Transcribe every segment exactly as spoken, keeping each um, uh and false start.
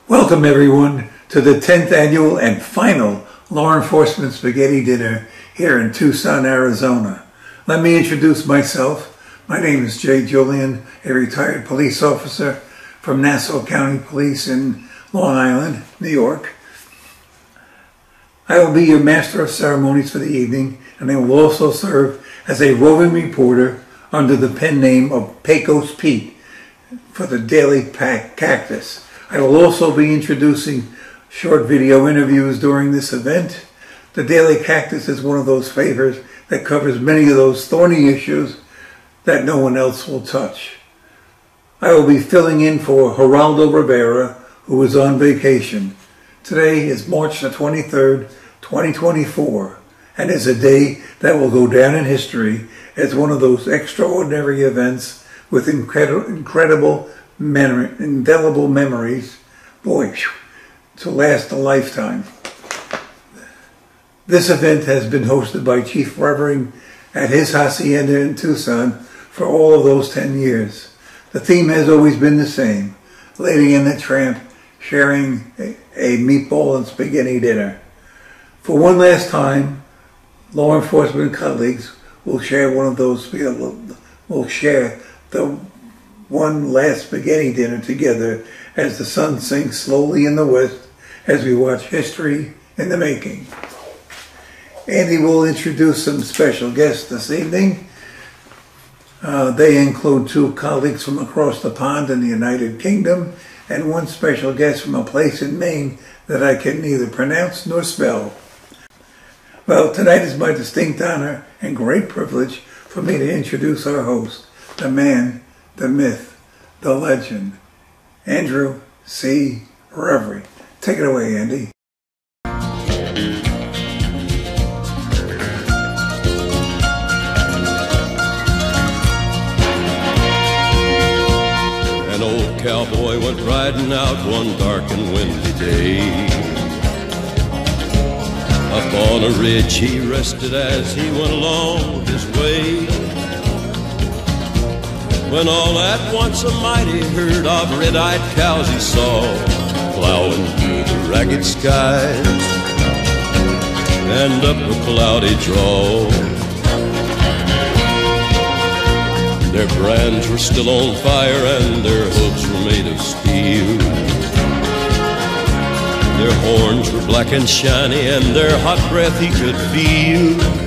Welcome everyone to the tenth annual and final Law Enforcement Spaghetti Dinner here in Tucson, Arizona. Let me introduce myself. My name is Jay Julian, a retired police officer from Nassau County Police in Long Island, New York. I will be your master of ceremonies for the evening, and I will also serve as a roving reporter under the pen name of Pecos Pete for the Daily Pack Cactus. I will also be introducing short video interviews during this event. The Daily Cactus is one of those favors that covers many of those thorny issues that no one else will touch. I will be filling in for Geraldo Rivera, who is on vacation. Today is March the twenty-third, twenty twenty-four, and is a day that will go down in history as one of those extraordinary events with incredi incredible memory, indelible memories, boy, to last a lifetime. This event has been hosted by Chief Revering at his hacienda in Tucson for all of those ten years. The theme has always been the same: Lady and the Tramp sharing a, a meatball and spaghetti dinner. For one last time, law enforcement colleagues will share one of those, will share the one last spaghetti dinner together as the sun sinks slowly in the west as we watch history in the making. Andy will introduce some special guests this evening. Uh, they include two colleagues from across the pond in the United Kingdom and one special guest from a place in Maine that I can neither pronounce nor spell. Well, tonight is my distinct honor and great privilege for me to introduce our host, the man, the myth, the legend, Andrew C. Reverie. Take it away, Andy. An old cowboy went riding out one dark and windy day. Up on a ridge he rested as he went along his way, when all at once a mighty herd of red-eyed cows he saw plowing through the ragged skies and up a cloudy draw. Their brands were still on fire and their hooves were made of steel. Their horns were black and shiny and their hot breath he could feel.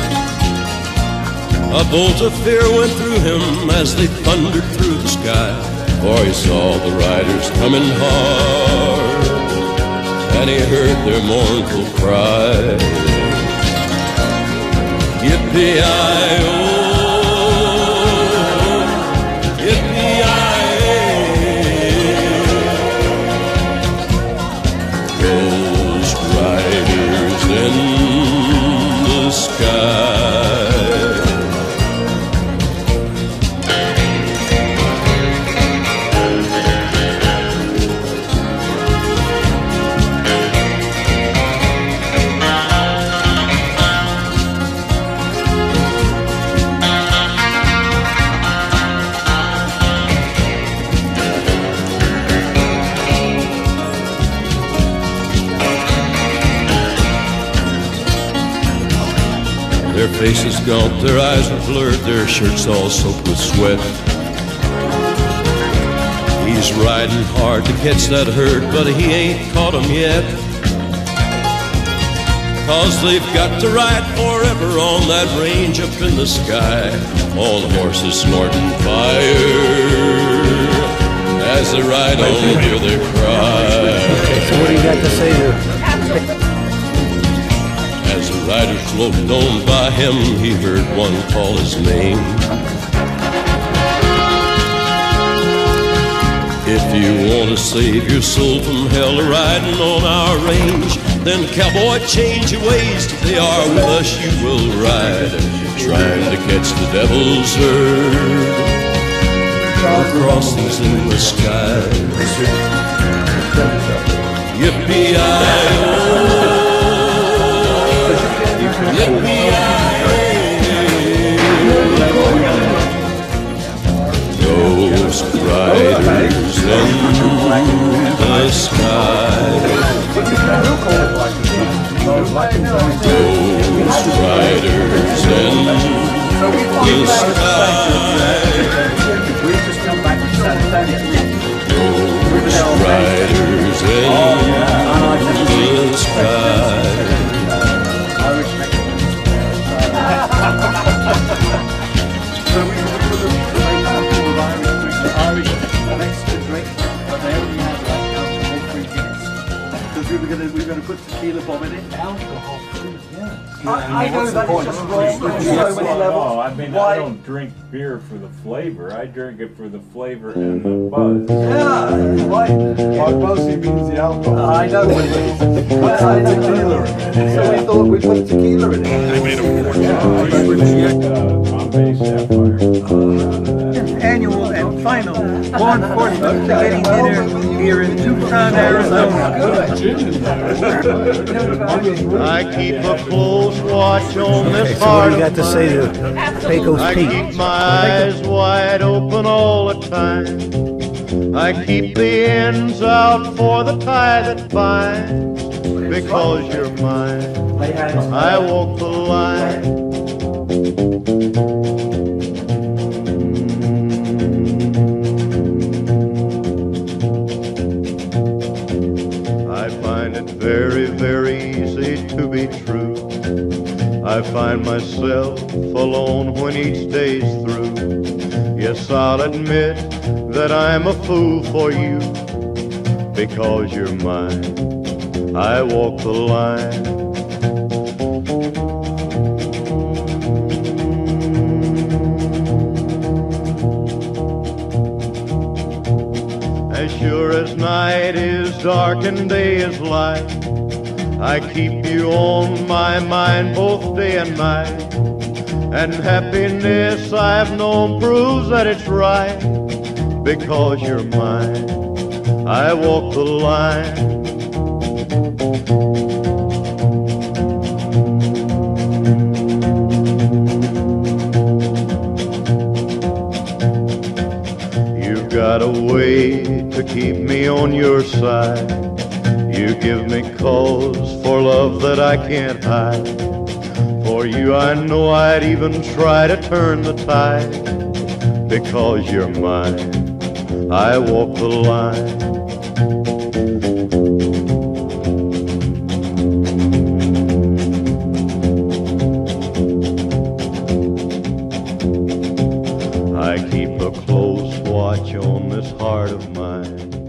A bolt of fear went through him as they thundered through the sky, for he saw the riders coming hard, and he heard their mournful cry. Yippee-i-oh, yippee-i-ay, those riders in the sky. Their faces gaunt, their eyes were blurred, their shirts all soaked with sweat. He's riding hard to catch that herd, but he ain't caught 'em yet. 'Cause they've got to ride forever on that range up in the sky, on horses snorting fire as they ride on and hear their cry. So what do you got to say there? As the riders floated on by him, he heard one call his name. If you want to save your soul from hell riding on our range, then cowboy, change your ways. Today are with us you will ride, trying to catch the devil's herd across these endless skies. Yippee-i-oh, those riders in the sky. riders in the sky. We've just come back from San Antonio. Ghost riders in the sky. Irish So we were looking for a couple of Irish drinks, Irish Mexican drinks, but they only had like alcohol free drinks. Because we were going to we were going to put tequila bomb in it. Alcohol free, yeah. I, I know that it's just wrong. There's so many levels. No, I mean, Why? I don't drink beer for the flavor. I drink it for the flavor and the buzz. Yeah, why? Well, mostly means the alcohol. I know what it is. But I know tequila in it. So we thought we'd put tequila in it. They made a fortune. Uh, Bombay Sapphire. Annual and final law enforcement spaghetti dinner here in Tucson, Arizona. I keep a close watch on this So what heart do you got of to say mine. to Pecos I Pete? keep my eyes wide open all the time. I keep the ends out for the tie that binds. Because you're mine, I walk the line. I find it very, very easy to be true. I find myself alone when each day's through. Yes, I'll admit that I'm a fool for you. Because you're mine, I walk the line. As sure as night is dark and day is light, I keep you on my mind both day and night. And happiness I've known proves that it's right. Because you're mine, I walk the line. You've got a way to keep me on your side. You give me cause for love that I can't hide. For you I know I'd even try to turn the tide. Because you're mine, I walk the line. I keep a close watch on this heart of mine.